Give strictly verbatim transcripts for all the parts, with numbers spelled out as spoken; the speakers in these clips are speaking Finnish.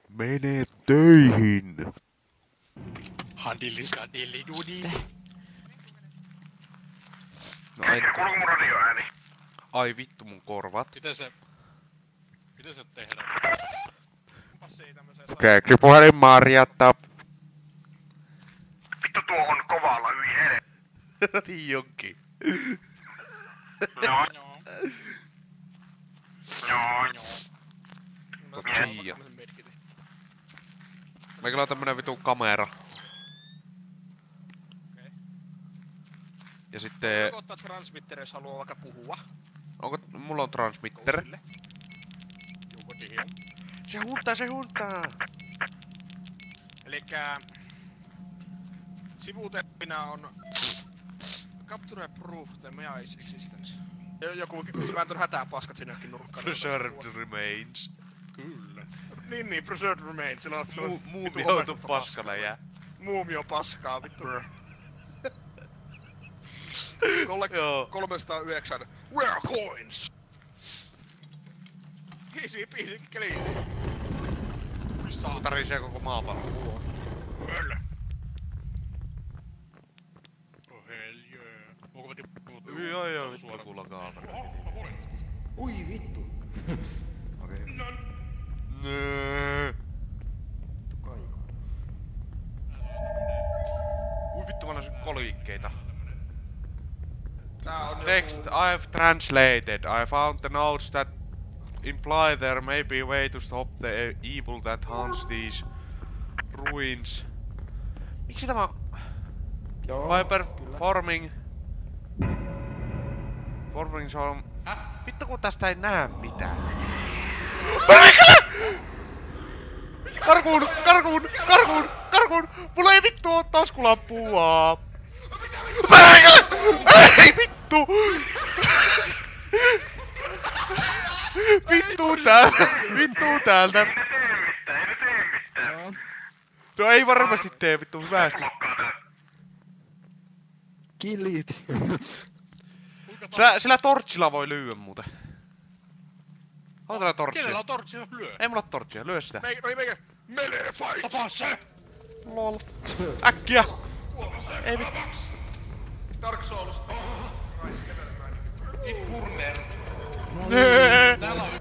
Mene töihin! Handilliskandillidudi. No en... Kuuluu mun radioääni. Ai vittu mun korvat. Miten se... Miten se tehdään? Keekkipuhelin Marjatta. Vittu tuo on kovalla yli hele. Niin onkin. Joo. Joo. Joo. Totia. Meikällä on tämmönen vitu kamera. Okei. Ja sitten... Voiko ottaa transmitter, jos haluaa vaikka puhua? Onko... Mulla on transmitter. Kousille. Se huntaa, se huntaa! Elikkä... Sivuteppinä on... Capture proof the Mai's existence. Joku vääntön hätää paskat sinne johonkin nurkkaan. Preserved remains. Kyllä. Niin niin, preserved remains. Sillä on Mu muumi joutu paskana jää. Muumi on paskaa, vittu. Collect kolmesataayhdeksän. Where are coins? Easy peasy clean. Tarisee koko maapallo. Kyllä. Oh hell yeah. Onko mä tippunut? Joo joo, vittu kuulla kaamera. Ui vittu. Okei. Nööö. Vittu kaiku. Ui vittu mä näin kolikkeita. Tää on Text joku... I've translated. I found the notes that imply there may be a way to stop the evil that haunts these ruins. Miksi tämä... Joo, By kyllä. performing... Forming some... Vittu kun tästä ei näe mitään. Perkele! Karkuun! Karkuun! Karkuun! Karkuun! Mulla ei vittu oo taskulampua! Perkele! Ei vittu! Vittu täältä! Vittu täältä! Ei ne tee mitään, ei ne tee mitään. No ei varmasti tee vittu hyvästi. Killit. Sillä, sillä torchilla voi lyödä muuten. Onko täällä torchia? Kenellä on tortsia lyö? Ei mulla oo torchia, lyö sitä. Meikä, no ei meikä. Melee fight! Tapaa se! Lol. Äkkiä! Ei vittu. Dark Souls. Right, level right. It burner. Täällä on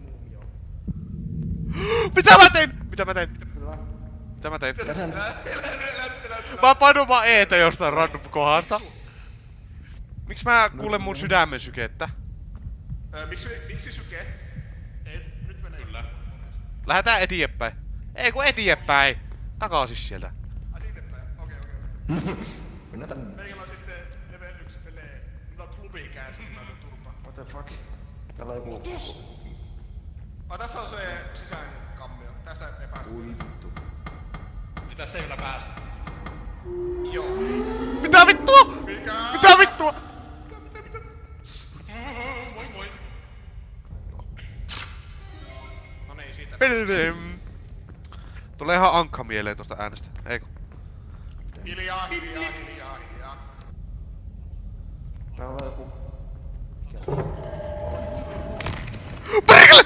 Mitä mä tein? Mitä mä tein? Kyllä. Mitä mä tein? Lättä, Mä painoin vaan eetä jostain random kohdasta. Miks mä kuulen mun sydämen sykettä? Miksi, miksi syke? Ei, nyt menee. Kyllä. Lähetään eteenpäin. Ei kun eteenpäin. Takaisin sieltä. Ai sinne päin. Okei, okei, okei. Mennään tänne. Meikällä on sitten level yksi pelee. Mulla on klubi käsiin, mä oon turpa. What the fuck? Täällä on joku... Ai tässä on se sisäänkammio. Tästä ei päästä. Ui vittu. Niin tässä ei vielä päästä. Joo. Mitä vittua? Mikä? Mitä vittua? Mitä, mitä? Moi moi. No niin, siitä. Pededem. Tulee ihan ankka mieleen tosta äänestä. Eikö? Hiljaa, hiljaa, hiljaa, hiljaa. Täällä on joku... Mikä se on? Perkele!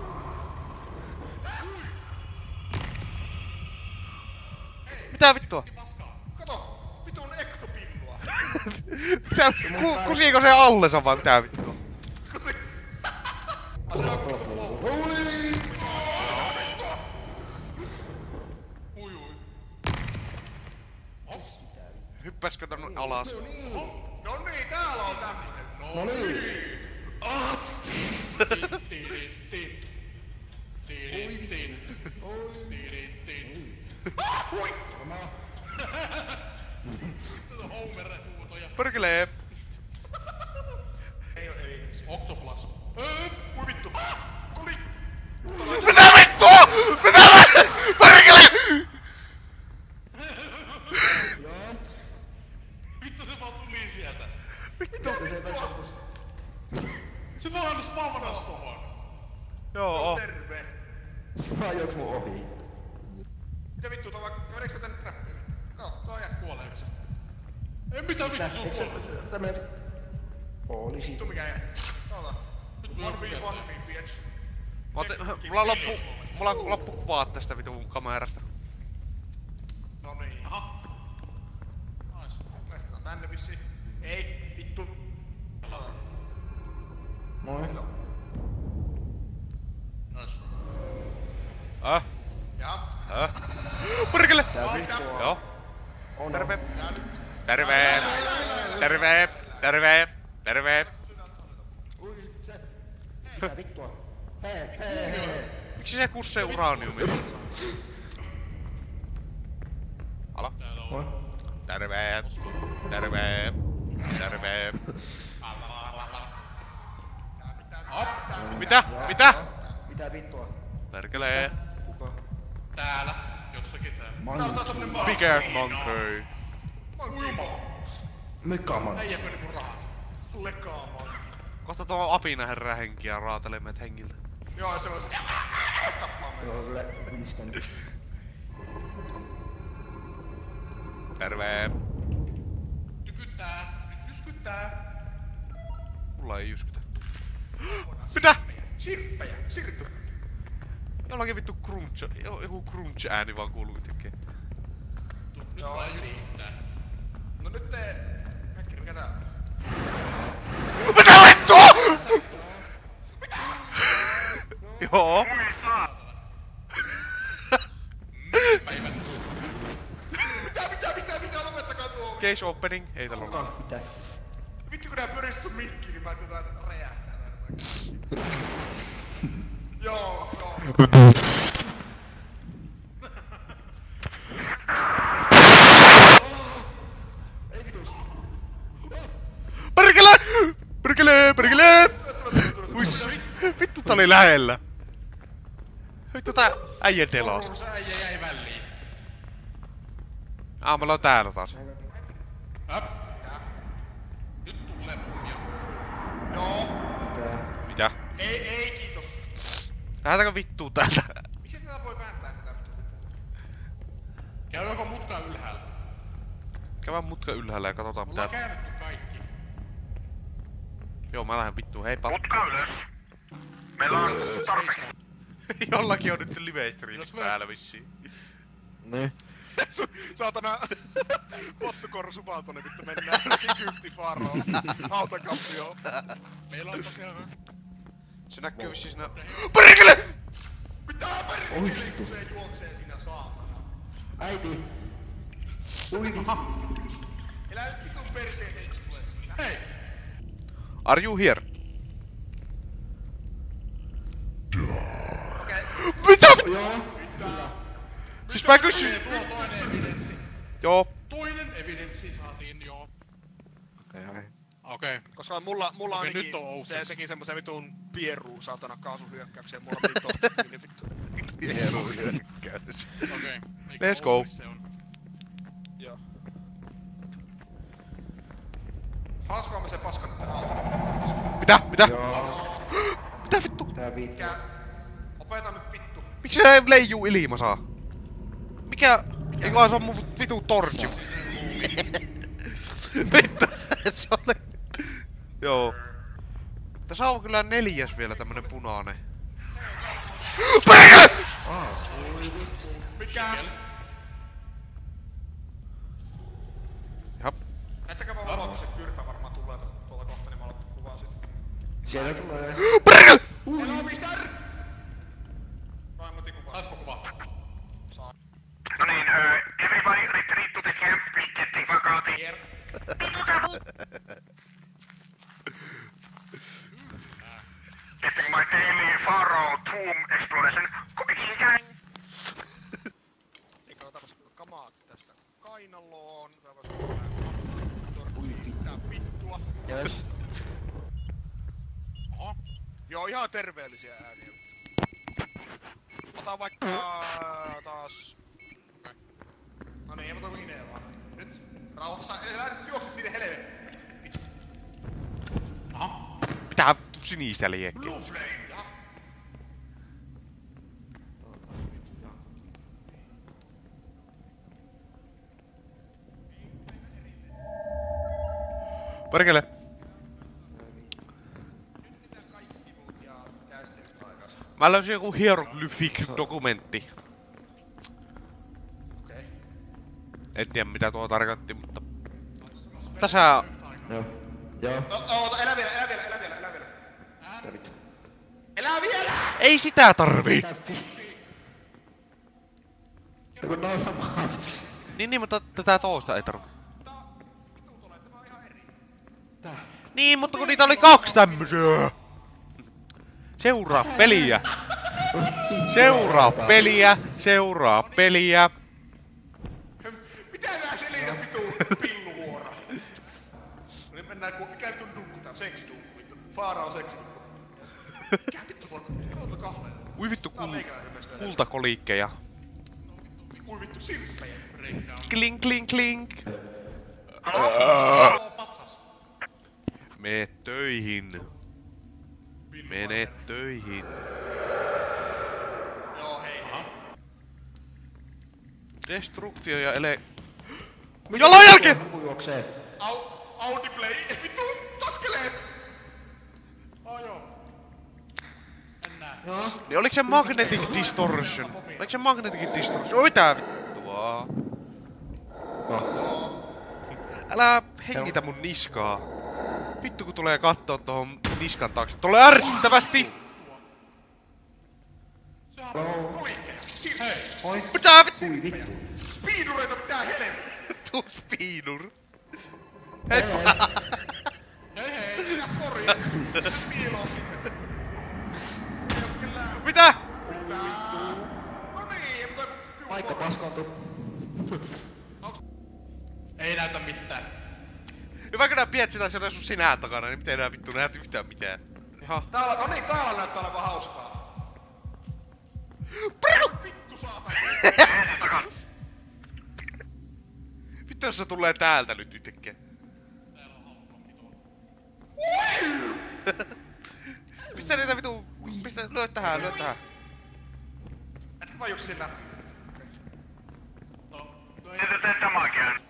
Mitä vittua? Kato! Vitun ektopillua! Mitä? Ku, kusiiko se allensa vai mitä vittua? Kusi! Ai se on vittu low. Ui ui. Hyppäskö tän alas? No niin, täällä on tämmönen. No niin! Tiirin tin. Tiirin tin. Tiirin tin. Ui! Tätä Homer huutoja. Perkelee! Ei oo, ei. Octoplas. Ui vittu! Kuli! Mitä vittua? Mitä mä... Perkele! Vittu se vaan tuli sieltä. Vittu. Se vaan spawnas tohon. Joo. Terve! Se vaan joks mun ohi. Mitä vittu, tuo vaikka... Meneekö sä tänne trappiin? Kato, tuo jää. Kuoleeko se? Ei mitään vittu sun Eikö se... kuole. Tämmönen... Poliisi. Vittu mikä jää. Ota. Nyt me One joku v one sieltä. v bitch. Mä otin, mulla loppu, mulla loppu kuvaat tästä vitun kamerasta. No niin. Aha. Nais. Lähdetään tänne vissiin. Ei, vittu. Moi. Nais. Äh? Ja. Äh? Perkele! Tää vittua. Joo. On. Terve. Ja nyt. Terve! Terve! Terve! Terve! Ui, se. Mitä vittua? Hei, hei, hei. Miksi se kussee uraniumia? Alo? Täällä on. Moi. Terve! Terve! Terve! Mitä? Mitä? Mitä vittua? Perkele! Kuka? Täällä. Jossakin täällä. Manni. Bigger monkey! Mikä man? Äijäkö niinku rahat? Lekaamaan. Kohta tuo apina herää henkiä raatelee meitä hengiltä. Joo, se on... Tappaa meitä. Joo, le- ylistänyt. Terve! Tykyttää. Nyt jyskyttää. Mulla ei jyskytä. Mitä? Sirppejä, sirppi. Jollakin vittu crunch, jo- joku crunch ääni vaan kuuluu yhtäkkiä. Tuu, nyt Joo, mulla niin. jyskyttää. No nyt te... Hetkinen, mikä tää on? Mitä vittua?! Joo. Päivän. Mitä, mitä, mitä, mitä, lopettakaa tuo! Case opening, ei tällä ole. Kuka? Mitä? Vittu kun nää pyöris sun mikki, niin mä ajattelin, että räjähtää tää. Joo, joo. Ei vitus. Perkele! Perkele! Perkele! Uish. Vittu tää oli lähellä. Vittu tää äijä delos. Se äijä jäi väliin. Ah, me ollaan täällä taas. Höp. Nyt tulee puhia. Joo. Mitä? Mitä? Ei, ei, kiitos. Lähdetäänkö vittuu täältä? Miksi tätä voi vääntää tätä vittu? Käy joko mutka ylhäällä. Käydään mutka ylhäällä ja katsotaan Mulla on mitä... käännetty kaikki. Joo, mä lähden vittuun, heippa. Mutka ylös. Meillä on tarpeeksi. Jollakin on nyt live streamit Jos me- päällä vissiin. Niin. Su- Saatana pottukorru supaa tonne vittu mennään. Kympti faroon. Hautakappio. Meillä on tosiaan... Se näkyy vissiin siinä... PERKELE! Mitä Oi perkele, vittu. kun se juoksee sinä saatana. Äiti. Ui vittu. Elä nyt vitun perseen henki tulee siinä. Hei! Are you here? Okei. Mitä? Joo. Siis mä kysyin... Tuo toinen evidenssi. Joo. Toinen evidenssi saatiin joo. Okei, ai. Okei. Okay. Koska mulla, mulla Okei, ainakin nyt on outsessa. se teki semmosen vitun pieruun saatana kaasuhyökkäyksen. Mulla meni totta niin vittu. Okei. Let's go. Se on. Joo. Haaskaamme se paskan tähän. Mitä? Mitä? Joo. Mitä vittu? Tää vittu. Mikä? Opeta nyt vittu. Miksi se leijuu ilmassa? Mikä? Eikö vaan se on mun vitu torchi? Vittu, se oli... Joo. Tässä on kyllä neljäs vielä tämmönen punainen. PERKELE! Mikä? Jap. Näyttäkää vaan valoa, kun se kyrpä varmaan tulee tuolta kohta, niin mä aloitan kuvaa siitä. Siellä tulee. PERKELE! Siellä on mister! Noin, mä otin kuvaa. Saatko kuvaa? Saa. No niin, uh, everybody retreat to the camp. We getting vakauti. Hier. Getting my daily Pharaoh tomb exploration. Gang. Eikä otapas kamaat tästä kainaloon. Otapas Ui vittu. tää vittua. Jes. Oho. Joo, ihan terveellisiä ääniä. Ota vaikka taas... Okei. No niin, ei mä toivo Inea vaan. Nyt. Rauhassa. Elä nyt juokse sinne helvettiin. Aha. Mitä vittu sinistä liekkiä? Jaha. PERKELE! Nyt pitää kaikki muut ja pitää sitten nyt aikansa. Mä löysin joku hieroglyphic-dokumentti. Okei. En tiedä mitä tuo tarkoitti, mutta... Tässä... Joo. Joo. No, oota, elä vielä, elä vielä, elä vielä, elä vielä. Mitä vittu? Elä vielä! Ei sitä tarvii! Mitä vittu? Kun nää on samat. Niin, niin, mutta tätä toista ei tarvii. Tää. Niin, mutta kun niitä oli kaksi tämmösiä! Seuraa peliä! Seuraa peliä! Seuraa peliä! Mitä nää selitä vitu pilluvuora? No niin mennään ku... Mikä vittu dunkku tää? Seksidunkku vittu. Faara on seksidunkku. Mikä vittu tuo? Tuo kahleen. Ui vittu Tää on kul... meikäläisen mielestä. kultakoliikkeja. Ui vittu sirppejä. Klink, klink, klink! Patsas. Mene töihin. Mene töihin. Joo, hei hei. Destruktio ja ele... Jalanjälki! Joku juoksee. Au... Audi play. Vittu taskeleet! Oh joo. En näe. Joo. Niin oliks se magnetic distortion? Oliks se magnetic distortion? Oi mitä vittua? Ko. Älä hengitä mun niskaa. Vittu kun tulee kattoo tohon niskan taakse. Tulee ärsyttävästi! Sehän Hello. Koliikkeja. Sirppejä. hei. Oi. Mitä vittu? Ui vittu. Speedureita pitää helvettiä. Tuu spiinur. Hei! Hei hei. Minä korjaan. Minä piiloon sinne. Ei oo kellään. Mitä? No niin, mutta... Paikka paskoontuu. Ei näytä mitään. Ja vaikka nää piet sitä siellä sun sinää takana, niin miten nää vittu näet yhtään mitään? Jaha. Täällä, no niin, täällä näyttää olevan hauskaa. Vittu saatana. Vittu jos se tulee täältä nyt yhtäkkiä. Pistä niitä vitu... Pistä... Lyö tähän, lyö tähän. Etkä vaan juoksi sillä. No, no ei. Did the demo again.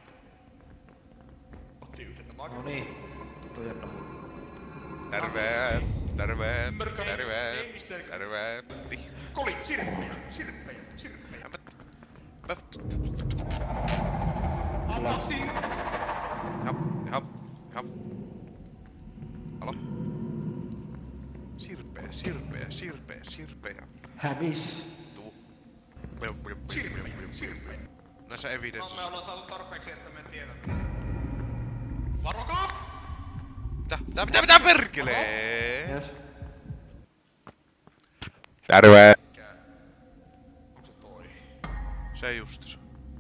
Otti yhden namaa. No niin. Vittu jännä. Terve, terve, Mörkö. terve, Ei mistään. terve. Koli, sirppejä, sirppejä, sirppejä. Avasin. Jap, jap, jap. Alo? Sirpeä, sirpeä, sirpeä, sirpeä. Hävis. Tuu. Sirppejä, sirppejä. Näissä No, me evidenssissä. ollaan saatu tarpeeksi, että me tiedät. Varokaa! Mitä, mitä, mitä, mitä perkelee? Yes. Terve. Mikä? Onko se toi? Se justus.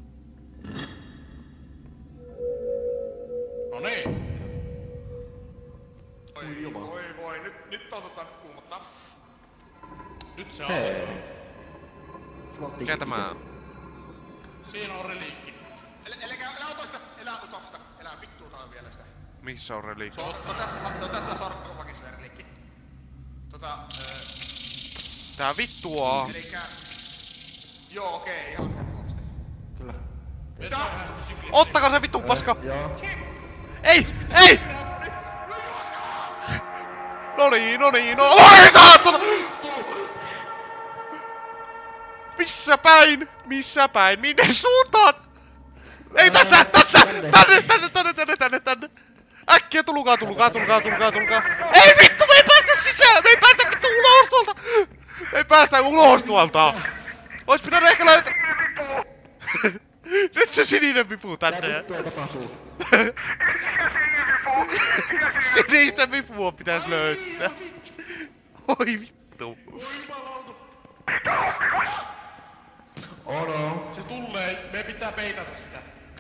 No niin. Oi, voi voi, nyt, nyt otetaan nyt kuumottaa. Nyt se on. Hei. Flotti. Mikä tämä on? Siinä on reliikki. Elä, eläkä, elä ota sitä, elä ota sitä, elä vittuutaan vielä sitä. Missä on reliikki? Se on, se on tässä, se on tässä sarkofagissa reliikki. Tota, öö, Tää vittua. elikkä... Joo, okei, ihan helposti. Kyllä. Mitä? Ottakaa se vittu paska! Joo. Ei! Ei! No niin, no niin, no... Oi kaatona! Missä päin? Missä päin? Minne suuntaan? Ei tässä! Tässä! Tänne, tänne, tänne, tänne, tänne, tänne! Äkkiä tulkaa, tulkaa, tulkaa, tulkaa, tulkaa! Ei vittu, me ei päästä sisään! Me ei päästä vittu ulos tuolta! Me ei päästä ulos tuolta! Ois pitänyt ehkä löytää... Nyt se sininen vipu tänne. Mitä vittua tapahtuu? Sinistä vipua pitäis löytää. Oi vittu. Oh no. Se tulee, me pitää peitata sitä.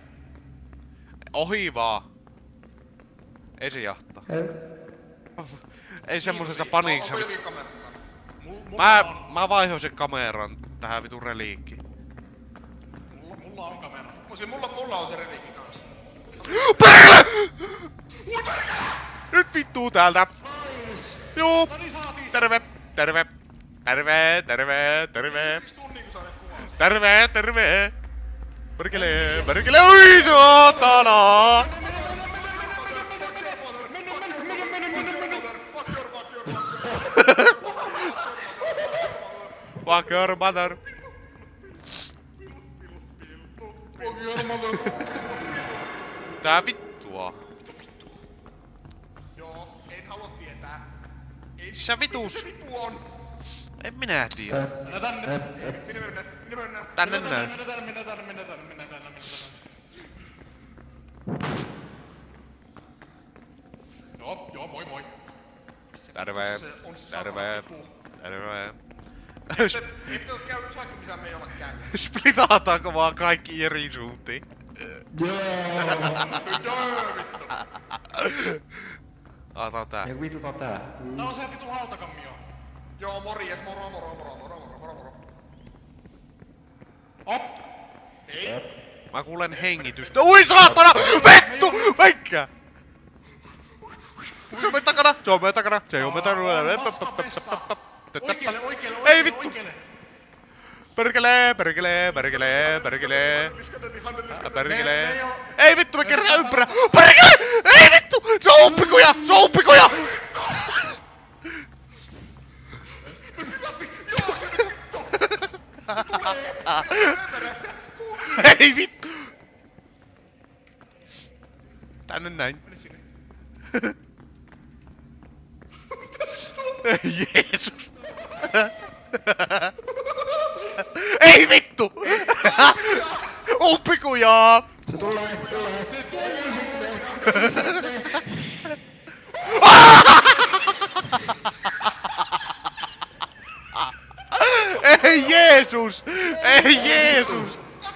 Ohi vaan. Ei se jahtaa. Hei. Ei semmosessa paniikissa. Onko jokin kamera mukana? Mulla, mulla Mä, on, mä vaihoin sen kameran tähän vitun reliikkiin. mulla, mulla on kamera. Siis mulla, mulla on se reliikki kanssa. Perkele! Nyt vittuu täältä. Juu. No niin saatiin se. Terve. Terve. Terve, terve, terve. Yksi tunnin kun saan kuvaa. Terve, terve. Perkele, perkele. Oi saatana. Fuck your mother. Tää vittua. Joo, en halua tietää. Ei, Missä vitus? Missä se vitu on? En minä tiedä. Mennä tänne. Minä mennään, minä mennään. Tänne Mennä tänne, näin. mennä tänne, mennä tänne, mennä tänne, mennä tänne, mennä tänne. Joo, joo, moi moi. Terve. Se on se Terve. satana vitu. Terve. Se ei pitäisi käydä jossakin, missä me ei olla käynyt. Splitataanko vaan kaikki eri suuntiin? Joo! Joo, vittu. Ota tää. Ei vituta tää. Tää on se vitu hautakammio. Joo, morjes, moro, moro, moro, moro, moro, moro, moro. Op! Ei. Mä kuulen hengitystä. Ui saatana! Vittu! Menkää! Se on meidän takana! Se on meidän takana! Se on meidän takana! Oikeelle, oikeelle, Ei oikeelle, vittu! oikeelle. Perkele, perkele, perkele, perkele. Liskanen, Hanne, liskanen. Perkele. Ei vittu, me kerran ympärä. Perkele! Ei vittu! Se on uppikuja! Se on uppikuja! Joo, se vittu! Tulee perässä. Ei vittu! Tänne näin. Mene sinne. Ei Jeesus! Ei vittu! Uppikujaa! Se tulee, se tulee. Ei Jeesus! Ei Jeesus!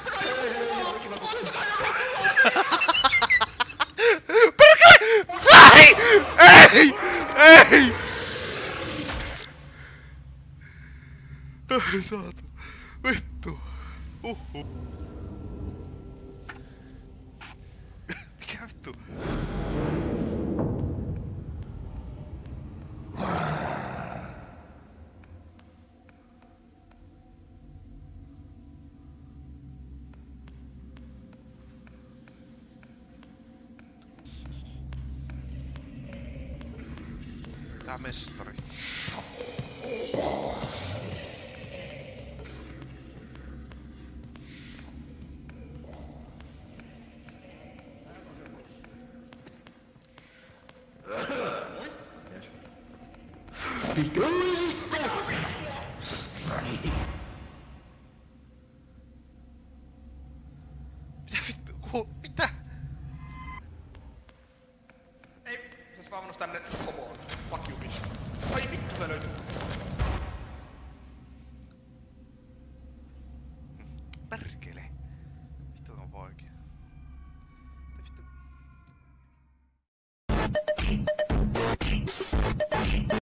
Perkele! Ei! Ei! Ei! Ai saatana. Vittu. Uhu. Mikä vittu? Tää mestari. Mitä vittu? Ku- Mitä? Ei, se spawnasi tänne homoon. Fuck you, bitch. Ai vittu, se löytyy. Perkele. Vittu on vaikea. Mitä vittu?